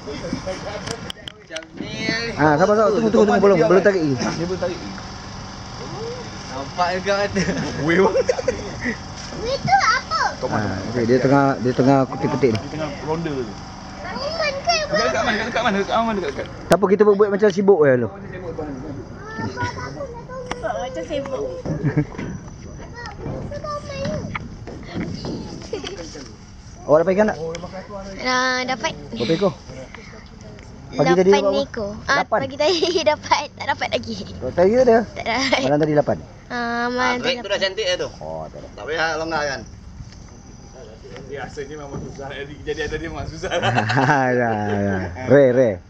Sabar. Tunggu belum tarik lagi. Dia belum tarik. Nampak juga kata. Weh bang. Itu apa? Okay, dia tengah petik-petik ni. Dia tengah ronda tu. Tanaman ke? Dekat mana? Dekat. Tak apa, kita buat macam sibuk je lu. Macam sibuk. Awak dapat ikan tak? Dapat. Berapa ekor? Pagi tadi 8 berapa? ekor. 8. Pagi tadi dapat. Tak dapat lagi. Tadi ada? Tak dapat. Malam tadi 8. Malam tu Break tu dah cantik dah tu. Oh, tak ada. Tak payah longgar kan. Biasanya memang susah. Jadi ada dia memang susah. Ya. Rare.